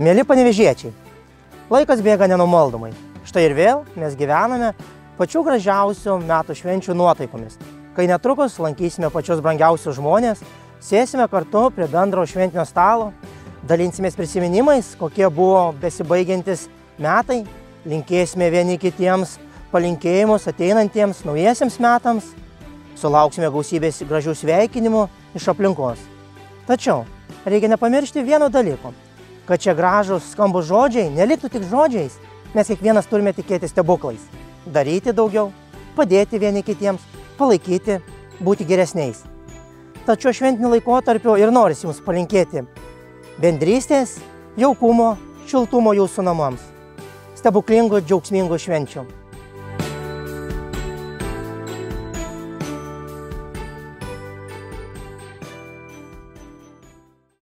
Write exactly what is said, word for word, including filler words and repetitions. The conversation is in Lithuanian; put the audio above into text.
Mėly panevėžiečiai, laikas bėga nenumaldomai. Štai ir vėl mes gyvename pačių gražiausių metų švenčių nuotaikomis, kai netrukus lankysime pačius brangiausius žmonės, sėsime kartu prie bendro šventinio stalo, dalinsimės prisiminimais, kokie buvo besibaigiantis metai, linkėsime vieni kitiems palinkėjimus ateinantiems naujiesiems metams, sulauksime gausybės gražių sveikinimų iš aplinkos. Tačiau reikia nepamiršti vieno dalyko, kad čia gražūs skambūs žodžiai neliktų tik žodžiais, mes kiekvienas turime tikėti stebuklais, daryti daugiau, padėti vieni kitiems, palaikyti, būti geresniais. Tačiau šventiniu laikotarpiu ir norisi jums palinkėti bendrystės, jaukumo, šiltumo jūsų namams, stebuklingų, džiaugsmingų švenčių.